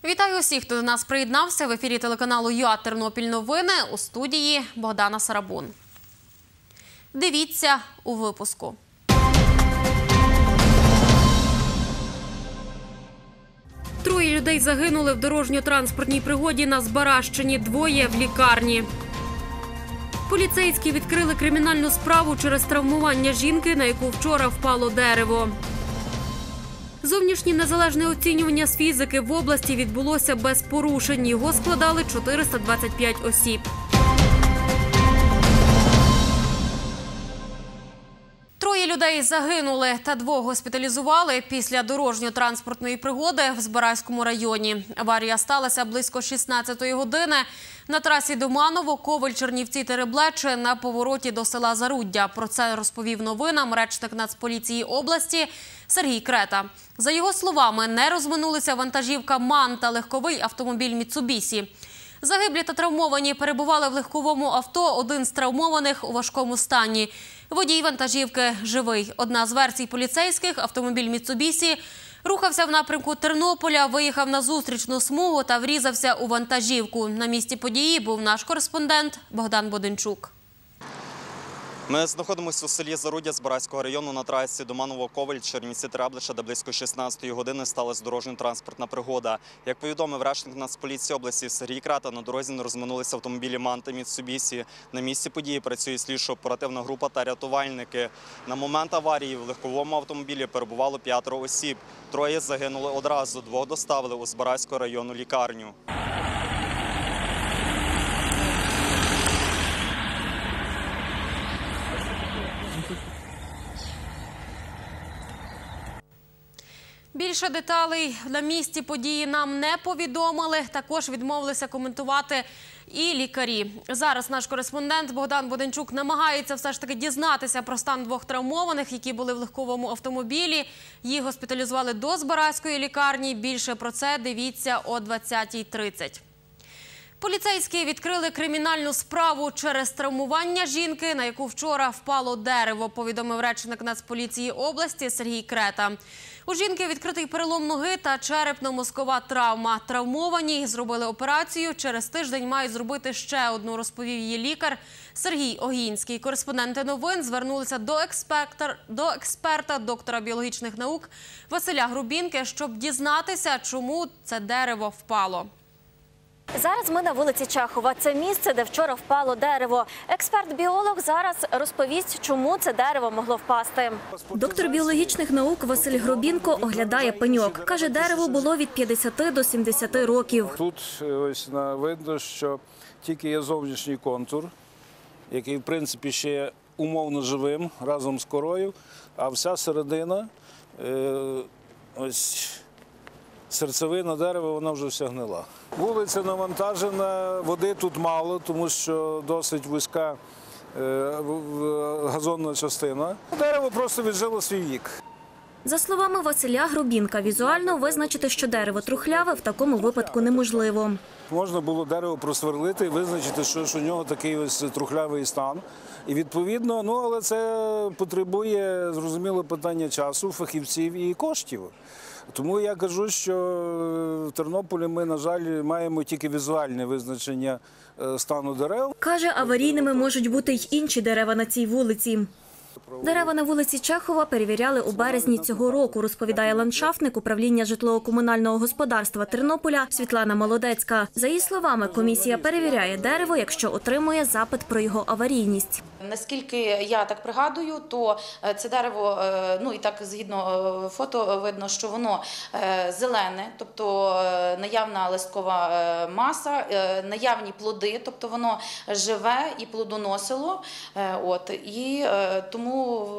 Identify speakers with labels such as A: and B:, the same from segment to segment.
A: Вітаю усіх, хто до нас приєднався. В ефірі телеканалу ЮА «Тернопіль новини», у студії Богдана Сарабун. Дивіться у випуску. Троє людей загинули в дорожньо-транспортній пригоді на Збаражчині, двоє в лікарні. Поліцейські відкрили кримінальну справу через травмування жінки, на яку вчора впало дерево. Зовнішнє незалежне оцінювання з фізики в області відбулося без порушень. Його складали 425 осіб. Троє людей загинули та двох госпіталізували після дорожньо-транспортної пригоди в Збаразькому районі. Аварія сталася близько 16-ї години на трасі Доманово, Ковель, Чернівці, Тереблече на повороті до села Заруддя. Про це розповів новинам речник Нацполіції області Сергій Крета. За його словами, не розминулися вантажівка МАН та легковий автомобіль Міцубісі. Загиблі та травмовані перебували в легковому авто, один з травмованих у важкому стані. Водій вантажівки живий. Одна з версій поліцейських, автомобіль Міцубісі, рухався в напрямку Тернополя, виїхав на зустрічну смугу та врізався у вантажівку. На місці події був наш кореспондент Богдан Боденчук.
B: Ми знаходимося у селі Заруддя Збаразького району на трасі Доманово-Ковель, Чернівці-Тереблече, де близько 16-ї години сталася дорожньо-транспортна пригода. Як повідомив речник Нацполіції області Сергій Крета, на дорозі не розминулися автомобілі МАН та Міцубісі. На місці події працює слідчо-оперативна група та рятувальники. На момент аварії в легковому автомобілі перебувало 5 осіб. Троє загинули одразу, двох доставили у Збаразьку районну лікарню.
A: Більше деталей на місці події нам не повідомили. Також відмовилися коментувати і лікарі. Зараз наш кореспондент Богдан Боденчук намагається все ж таки дізнатися про стан двох травмованих, які були в легковому автомобілі. Їх госпіталізували до Збаразької лікарні. Більше про це дивіться о 20:30. Поліцейські відкрили кримінальну справу через травмування жінки, на яку вчора впало дерево, повідомив речник Нацполіції області Сергій Крета. У жінки відкритий перелом ноги та черепно-мозкова травма. Травмовані зробили операцію. Через тиждень мають зробити ще одну, розповів її лікар Сергій Огінський. Кореспонденти новин звернулися до експерта, доктора біологічних наук Василя Грубінки, щоб дізнатися, чому це дерево впало.
C: Зараз ми на вулиці Чехова. Це місце, де вчора впало дерево. Експерт-біолог зараз розповість, чому це дерево могло впасти.
D: Доктор біологічних наук Василь Грубінко оглядає пеньок. Каже, дерево було від 50 до 70 років.
E: Тут ось видно, що тільки є зовнішній контур, який в принципі ще є умовно живим разом з корою, а вся середина, ось серцевина дерева, вона вже вся гнила. Вулиця навантажена, води тут мало, тому що досить вузька газонна частина. Дерево просто віджило свій вік.
D: За словами Василя Грубінка, візуально визначити, що дерево трухляве, в такому випадку неможливо.
E: Можна було дерево просверлити і визначити, що у нього такий ось трухлявий стан. І відповідно, але це потребує, зрозуміло, питання часу, фахівців і коштів. Тому я кажу, що в Тернополі ми, на жаль, маємо тільки візуальне визначення стану дерев.
D: Каже, аварійними можуть бути й інші дерева на цій вулиці. Дерева на вулиці Чехова перевіряли у березні цього року, розповідає ландшафтник управління житлово-комунального господарства Тернополя Світлана Молодецька. За її словами, комісія перевіряє дерево, якщо отримує запит про його аварійність.
F: Наскільки я так пригадую, то це дерево, і так згідно фото видно, що воно зелене, тобто наявна листкова маса, наявні плоди, тобто воно живе і плодоносило, і тому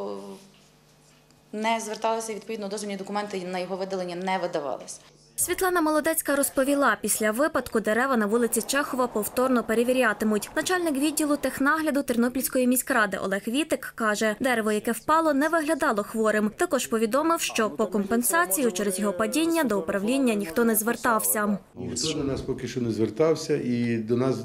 F: не зверталися, відповідно, дозвільні документи на його видалення не видавалися.
D: Світлана Молодецька розповіла, після випадку дерева на вулиці Чехова повторно перевірятимуть. Начальник відділу технагляду Тернопільської міськради Олег Вітик каже, дерево, яке впало, не виглядало хворим. Також повідомив, що по компенсацію через його падіння до управління ніхто не звертався.
G: Ніхто до нас поки що не звертався і до нас,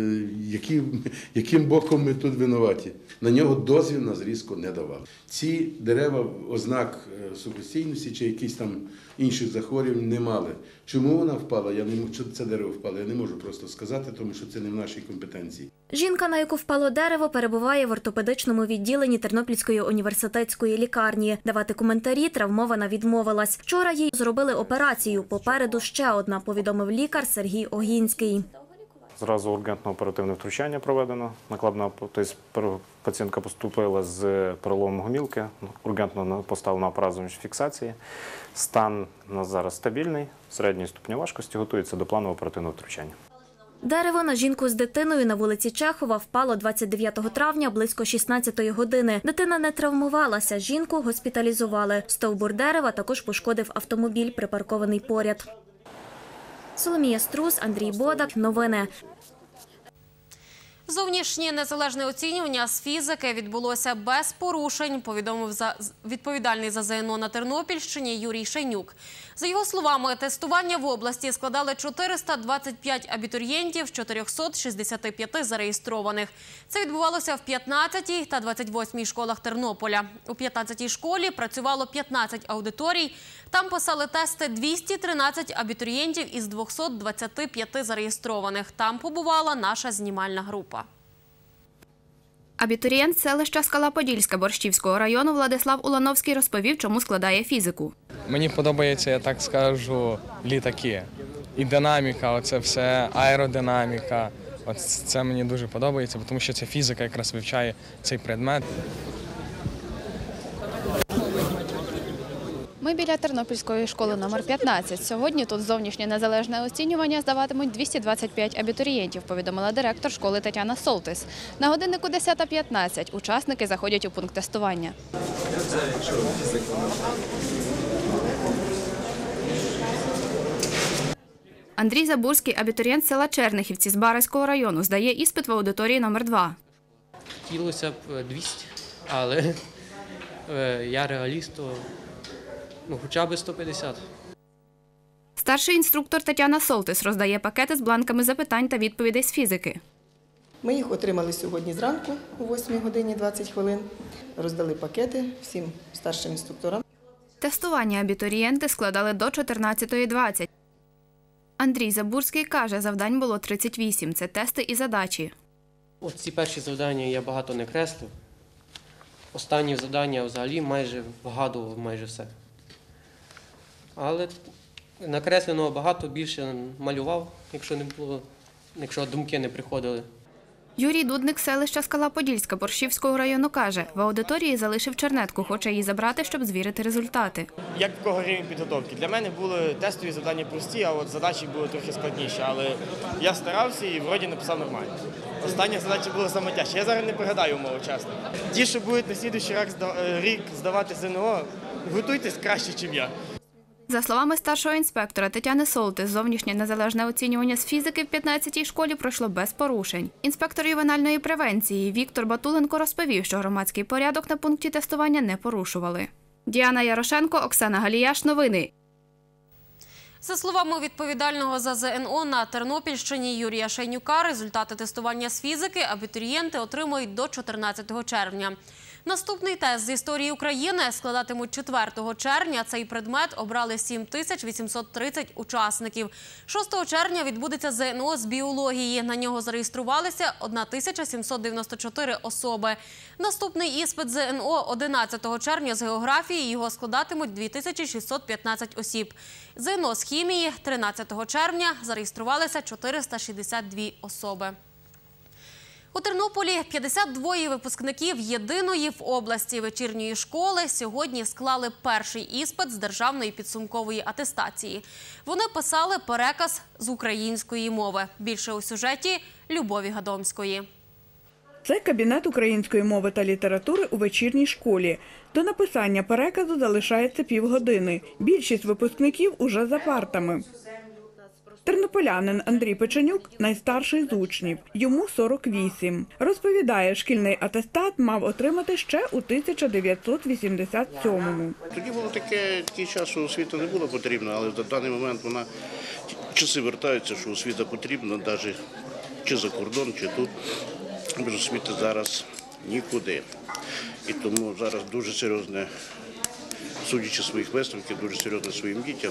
G: яким боком ми тут винуваті. На нього дозвіл на зрізку не давав. Ці дерева, ознак сухостійності чи якісь там інших захворювань не мали. Чому вона впала? Чому це дерево впало? Я не можу просто сказати, тому що це не в нашій компетенції.
D: Жінка, на яку впало дерево, перебуває в ортопедичному відділенні Тернопільської університетської лікарні. Давати коментарі травмована відмовилась. Вчора їй зробили операцію. Попереду ще одна, повідомив лікар Сергій Огінський.
H: Зразу ургентно-оперативне втручання проведено. Накладна, тобто пацієнтка поступила з переломом гомілки, ургентно поставлена апарат зовнішньої фіксації. Стан у нас зараз стабільний, середньої ступеня важкості, готується до планового оперативного втручання.
D: Дерево на жінку з дитиною на вулиці Чехова впало 29 травня близько 16-ї години. Дитина не травмувалася, жінку госпіталізували. Стовбур дерева також пошкодив автомобіль, припаркований поряд. Соломія Струс, Андрій Бодак. Новини.
A: Зовнішнє незалежне оцінювання з фізики відбулося без порушень, повідомив відповідальний за ЗНО на Тернопільщині Юрій Шейнюк. За його словами, тестування в області складали 425 абітурієнтів з 465 зареєстрованих. Це відбувалося в 15-й та 28-й школах Тернополя. У 15-й школі працювало 15 аудиторій. Там писали тести 213 абітурієнтів із 225 зареєстрованих. Там побувала наша знімальна група.
I: Абітурієнт селища Скала-Подільська Борщівського району Владислав Улановський розповів, чому складає фізику.
J: Мені подобається, я так скажу, літаки. І динаміка, оце все, аеродинаміка. Це мені дуже подобається, тому що ця фізика якраз вивчає цей предмет.
I: Ми біля Тернопільської школи номер 15. Сьогодні тут зовнішнє незалежне оцінювання здаватимуть 225 абітурієнтів, повідомила директор школи Тетяна Солтис. На годиннику 10:15 учасники заходять у пункт тестування. Андрій Забурський, абітурієнт села Чернихівці з Бараського району, здає іспит в аудиторії номер 2.
K: Хотілося б 200, але я реаліст, то хоча б 150.
I: Старший інструктор Тетяна Солтис роздає пакети з бланками запитань та відповідей з фізики.
L: Ми їх отримали сьогодні зранку о 8 годині 20 хвилин. Роздали пакети всім старшим інструкторам.
I: Тестування абітурієнти складали до 14:20. Андрій Забурський каже, завдань було 38. Це тести і задачі.
K: Ці перші завдання я багато не креслив. Останні завдання взагалі вгадував майже все. Але накресленого багато, більше малював, якщо думки не приходили.
I: Юрій Дудник з селища Скала-Подільська Борщівського району каже, в аудиторії залишив чернетку, хоче її забрати, щоб звірити результати.
M: Як в кого рівень підготовки? Для мене були тестові завдання прості, а от задачі були трохи складніші. Але я старався і вроді написав нормально. Остання задача була саме тяжча. Я зараз не пригадаю умову, чесно. Ті, що будуть на слідуючий рік здавати ЗНО, готуйтесь краще, ніж я.
I: За словами старшого інспектора Тетяни Солтис, зовнішнє незалежне оцінювання з фізики в 15-й школі пройшло без порушень. Інспектор ювенальної превенції Віктор Батуленко розповів, що громадський порядок на пункті тестування не порушували. Діана Ярошенко, Оксана Галіяш. Новини.
A: За словами відповідального за ЗНО на Тернопільщині Юрія Шейнюка, результати тестування з фізики абітурієнти отримують до 14 червня. Наступний тест з історії України складатимуть 4 червня. Цей предмет обрали 7830 учасників. 6 червня відбудеться ЗНО з біології. На нього зареєструвалися 1794 особи. Наступний іспит ЗНО 11 червня з географії. Його складатимуть 2615 осіб. ЗНО з хімії 13 червня зареєструвалися 462 особи. У Тернополі 52 випускників єдиної в області вечірньої школи сьогодні склали перший іспит з державної підсумкової атестації. Вони писали переказ з української мови. Більше у сюжеті Любові Гадомської.
N: Це кабінет української мови та літератури у вечірній школі. До написання переказу залишається півгодини. Більшість випускників уже за партами. Тернополянин Андрій Печенюк – найстарший з учнів. Йому 48. Розповідає, шкільний атестат мав отримати ще у 1987-му.
O: Тоді було такий час, що освіта не була потрібна, але в даний момент часи вертаються, що освіта потрібна, навіть чи за кордон, чи тут. Без освіти зараз нікуди. І тому зараз дуже серйозне судячи своїх висновків, дуже серйозно своїм дітям.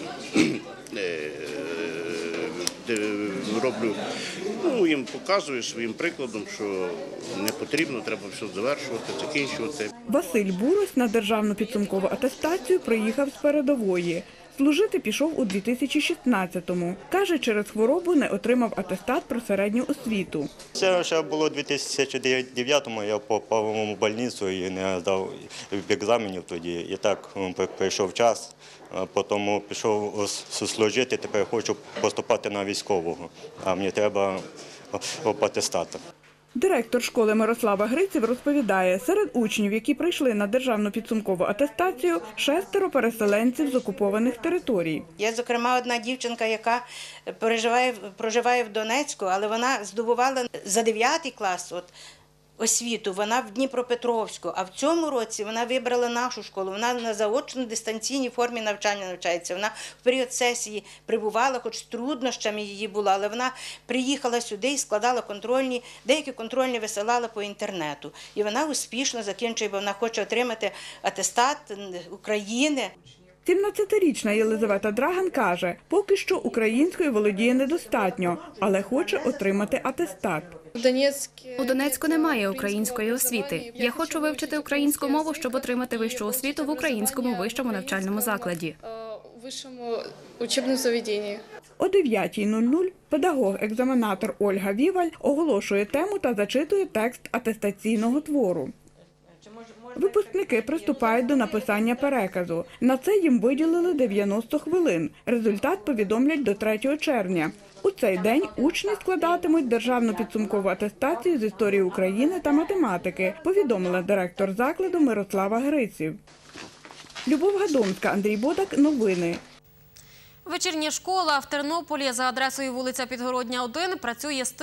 O: Роблю, їм показую своїм прикладом, що не потрібно, треба все завершувати, закінчувати.
N: Василь Бурось на державну підсумкову атестацію приїхав з передової. Служити пішов у 2016-му. Каже, через хворобу не отримав атестат про середню освіту.
P: Це ще було у 2009-му, я попав у больницю і не здав екзаменів тоді. І так прийшов час, потім пішов служити, тепер хочу поступати на військового, а мені треба атестат.
N: Директор школи Мирослава Гриців розповідає, серед учнів, які прийшли на державну підсумкову атестацію, 6 переселенців з окупованих територій.
Q: Є, зокрема, одна дівчинка, яка проживає в Донецьку, але вона здобувала за 9 клас освіту, вона в Дніпропетровську, а в цьому році вона вибрала нашу школу, вона на заочно-дистанційній формі навчання навчається. Вона в період сесії прибувала, хоч з труднощами її було, але вона приїхала сюди і складала контрольні, деякі контрольні висилала по інтернету. І вона успішно закінчує, бо вона хоче отримати атестат України.
N: 17-річна Єлизавета Драган каже, поки що українською володіє недостатньо, але хоче отримати атестат.
I: У Донецьку немає української освіти. Я хочу вивчити українську мову, щоб отримати вищу освіту в українському вищому навчальному закладі.
N: О 9:00 педагог-екзаменатор Ольга Віваль оголошує тему та зачитує текст атестаційного твору. Випускники приступають до написання переказу. На це їм виділили 90 хвилин. Результат повідомлять до 3 червня. У цей день учні складатимуть державну підсумкову атестацію з історії України та математики, повідомила директор закладу Мирослава Гриців. Любов Гадомська, Андрій Бодак. Новини.
A: Вечірня школа в Тернополі за адресою вулиця Підгородня, 1 працює з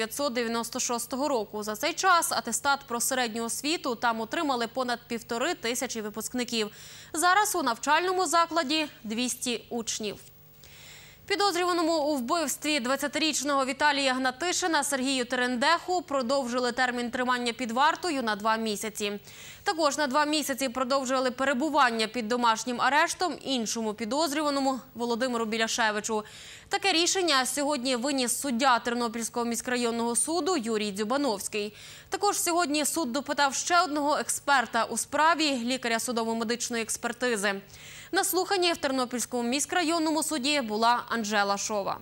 A: 1996 року. За цей час атестат про середню освіту там отримали понад 1500 випускників. Зараз у навчальному закладі 200 учнів. Підозрюваному у вбивстві 20-річного Віталія Гнатишина Сергію Терендеху продовжили термін тримання під вартою на 2 місяці. Також на 2 місяці продовжили перебування під домашнім арештом іншому підозрюваному Володимиру Біляшевичу. Таке рішення сьогодні виніс суддя Тернопільського міськрайонного суду Юрій Дзюбановський. Також сьогодні суд допитав ще одного експерта у справі – лікаря судово-медичної експертизи. На слуханні в Тернопільському міськрайонному суді була Анжела Шова.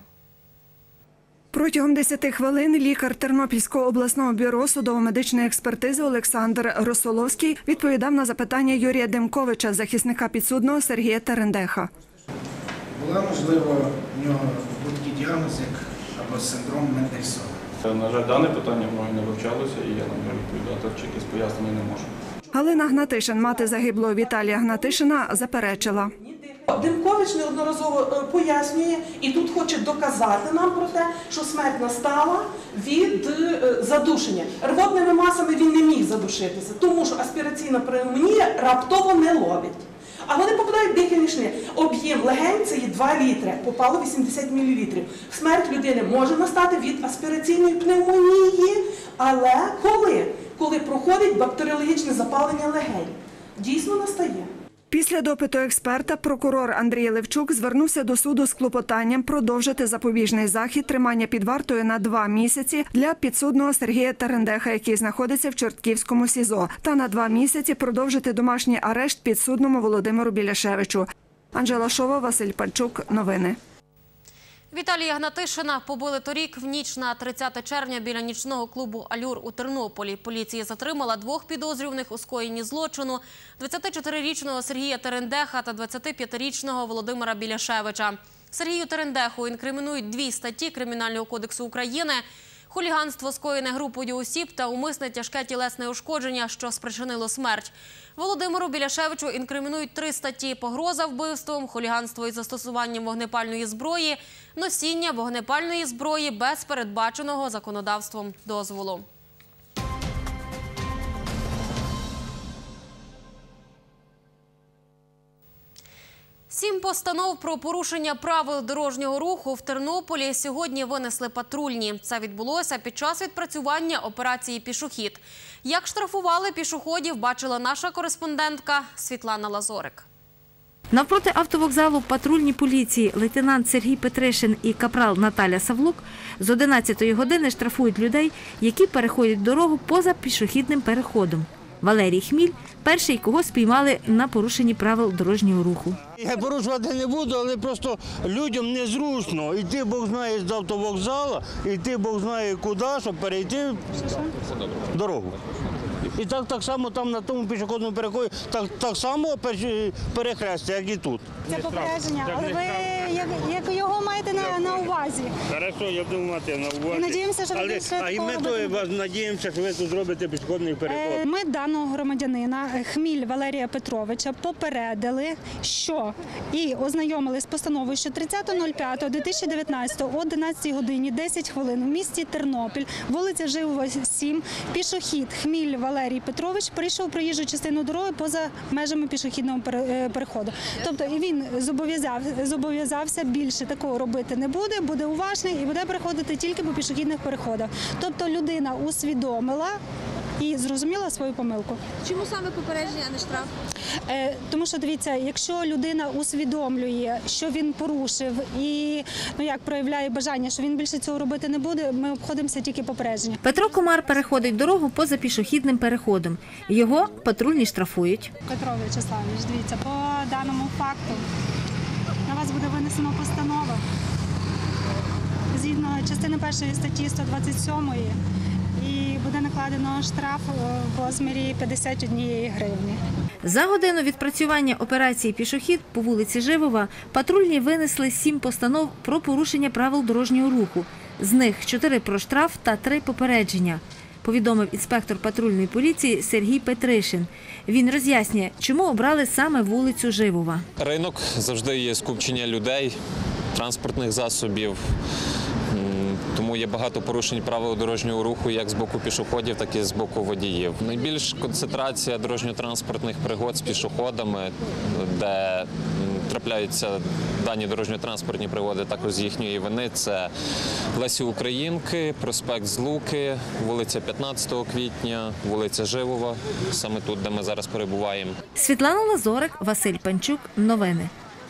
R: Протягом 10 хвилин лікар Тернопільського обласного бюро судово-медичної експертизи Олександр Росоловський відповідав на запитання Юрія Демковича, захисника підсудного Сергія Терендеха.
S: Була, можливо, у нього такий діагноз, як або синдром Мендельсона?
T: На жаль, дане питання мною не вивчалося, і я на нього відповідати чи якісь пояснення не можу.
R: Галина Гнатишин, мати загиблого Віталія Гнатишина, заперечила.
U: Демкович неодноразово пояснює і тут хоче доказати нам про те, що смерть настала від задушення. Рвотними масами він не міг задушитися, тому що аспіраційна пневмонія раптово не ловить. А вони попадають в дихальні шляхи. Об'єм легень – це є 2 літри, попало 80 мл. Смерть людини може настати від аспіраційної пневмонії, але коли проходить бактеріологічне запалення легень. Дійсно настає.
R: Після допиту експерта прокурор Андрій Левчук звернувся до суду з клопотанням продовжити запобіжний захід тримання під вартою на 2 місяці для підсудного Сергія Терендеха, який знаходиться в Чортківському СІЗО, та на 2 місяці продовжити домашній арешт підсудному Володимиру Біляшевичу. Анжела Шова, Василь Пальчук. Новини.
A: Віталія Гнатишина побили торік в ніч на 30 червня біля нічного клубу «Алюр» у Тернополі. Поліція затримала 2 підозрюваних у скоєнні злочину – 24-річного Сергія Терендеха та 25-річного Володимира Біляшевича. Сергію Терендеху інкримінують 2 статті Кримінального кодексу України – хуліганство, скоєне групою осіб та умисне тяжке тілесне ушкодження, що спричинило смерть. Володимиру Біляшевичу інкримінують 3 статті – погроза вбивством, хуліганство із застосуванням вогнепальної зброї, носіння вогнепальної зброї без передбаченого законодавством дозволу. 7 постанов про порушення правил дорожнього руху в Тернополі сьогодні винесли патрульні. Це відбулося під час відпрацювання операції «Пішохід». Як штрафували пішоходів, бачила наша кореспондентка Світлана Лазорик.
B: Навпроти автовокзалу патрульні поліції лейтенант Сергій Петришин і капрал Наталя Савлук з 11-ї години штрафують людей, які переходять дорогу поза пішохідним переходом. Валерій Хміль – перший, кого спіймали на порушенні правил дорожнього руху.
V: Я порушувати не буду, але просто людям незручно. Йти Бог знає з автовокзалу, йти Бог знає куди, щоб перейти дорогу. І так само там на тому пішохідному переході, так само перехрестя, як і тут.
W: Це попередження, але ви його маєте на увазі.
V: Хорошо, я буду мати на увазі.
W: Надіємося, що ви більше
V: А і ми надіємося, що ви тут зробите пішохідний переход.
W: Ми даного громадянина Хміль Валерія Петровича попередили, що і ознайомили з постановою, що 30.05.2019 о 11 годині 10 хвилин в місті Тернопіль, вулиця Живова, 7, пішохід Хміль Валерій Петрович перейшов проїжджу частину дороги поза межами пішохідного переходу. Тобто і він зобов'язався більше такого робити не буде, буде уважний і буде переходити тільки по пішохідних переходах. Тобто людина усвідомила і зрозуміла свою помилку.
X: Чому саме попередження, а не штраф?
W: Тому що, дивіться, якщо людина усвідомлює, що він порушив і проявляє бажання, що він більше цього робити не буде, ми обходимося тільки попередження.
B: Петро Комар переходить дорогу поза пішохідним переходом. Його патрульні штрафують.
W: Петро В'ячеславович, дивіться, по даному факту на вас буде винесено постанова згідно частини 1 статті 127 і буде накладено штраф в розмірі 51 гривні.
B: За годину відпрацювання операції «Пішохід» по вулиці Живова патрульні винесли 7 постанов про порушення правил дорожнього руху. З них 4 про штраф та 3 попередження, повідомив інспектор патрульної поліції Сергій Петришин. Він роз'яснює, чому обрали саме вулицю Живова.
Y: Ринок завжди є скупчення людей, транспортних засобів. Тому є багато порушень правил дорожнього руху як з боку пішоходів, так і з боку водіїв. Найбільш концентрація дорожньо-транспортних пригод з пішоходами, де трапляються дані дорожньо-транспортні пригоди також з їхньої вини. Це Лесі Українки, проспект Злуки, вулиця 15 квітня, вулиця Живова, саме тут, де ми зараз перебуваємо.
B: Світлана Лазорик, Василь Панчук. Новини.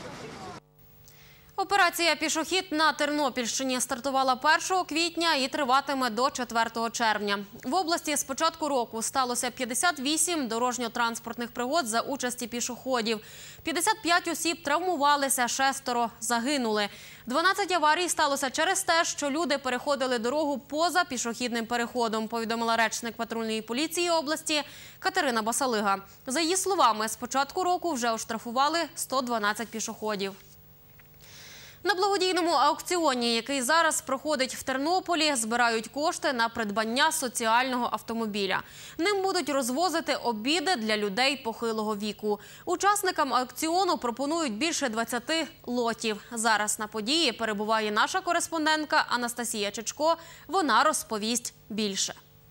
A: Операція «Пішохід» на Тернопільщині стартувала 1 квітня і триватиме до 4 червня. В області з початку року сталося 58 дорожньо-транспортних пригод за участі пішоходів. 55 осіб травмувалися, 6 загинули. 12 аварій сталося через те, що люди переходили дорогу поза пішохідним переходом, повідомила речник патрульної поліції області Катерина Басалига. За її словами, з початку року вже оштрафували 112 пішоходів. На благодійному аукціоні, який зараз проходить в Тернополі, збирають кошти на придбання соціального автомобіля. Ним будуть розвозити обіди для людей похилого віку. Учасникам аукціону пропонують більше 20 лотів. Зараз на події перебуває наша кореспондентка Анастасія Чечко. Вона розповість більше.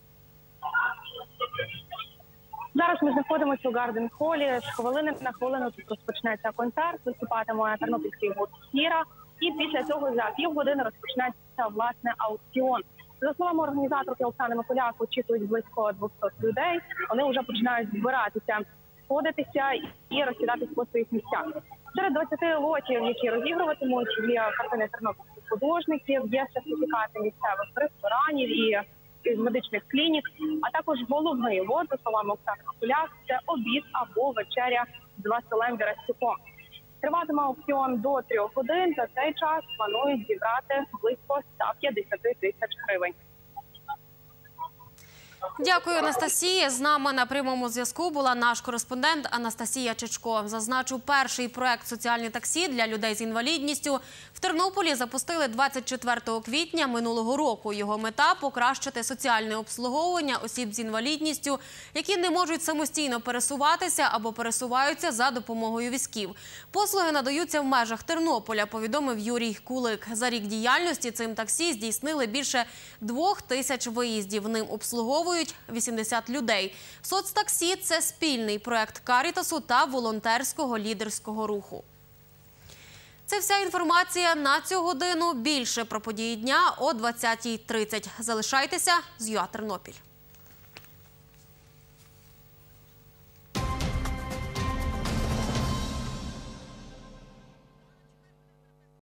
Z: Зараз ми знаходимося у Гарден-холі. З хвилини на хвилину тут розпочнеться концерт, виступатиме тернопільський гурт «Сіра». І після цього за півгодини розпочнеться, власне, аукціон. За словами організаторки Оксани Миколяк, очікують близько 200 людей. Вони вже починають збиратися, сходитися і розсідатись по своїх місцях. Серед 20 лотів, які розігруватимуть, є картини тернопільських художників, є сертифікати місцевих ресторанів і медичних клінік, а також головний лот, за словами Оксани Миколяк, це обід або вечеря з Василем Вірастюком. Триватиме аукціон до 3 годин. За цей час планують зібрати близько 150 тисяч гривень.
A: Дякую, Анастасія. З нами на прямому зв'язку була наш кореспондент Анастасія Чечко. Зазначу, перший проект «Соціальні таксі» для людей з інвалідністю в Тернополі запустили 24 квітня минулого року. Його мета – покращити соціальне обслуговування осіб з інвалідністю, які не можуть самостійно пересуватися або пересуваються за допомогою візків. Послуги надаються в межах Тернополя, повідомив Юрій Кулик. За рік діяльності цим таксі здійснили більше 2000 виїздів. Ним обслуговують 80 людей. Соцтаксі – це спільний проект Карітасу та волонтерського лідерського руху. Це вся інформація на цю годину. Більше про події дня о 20:30. Залишайтеся з ЮА Тернопіль.